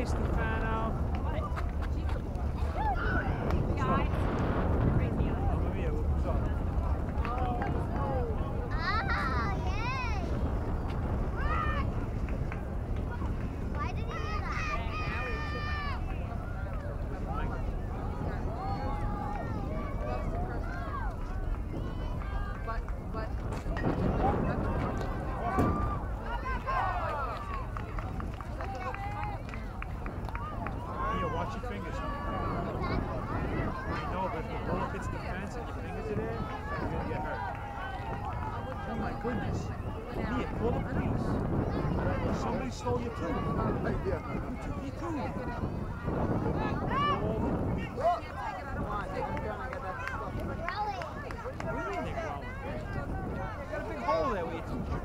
Hey, Stefano. Mamma mia, scusa. Watch your fingers. I know, but if the ball hits the fence and your fingers are there, you're going to get hurt. Oh my goodness. Mia, call the police. Somebody stole your tooth. Who took your tooth? Call the police. What do you mean they're growling? You got a big hole there where your tooth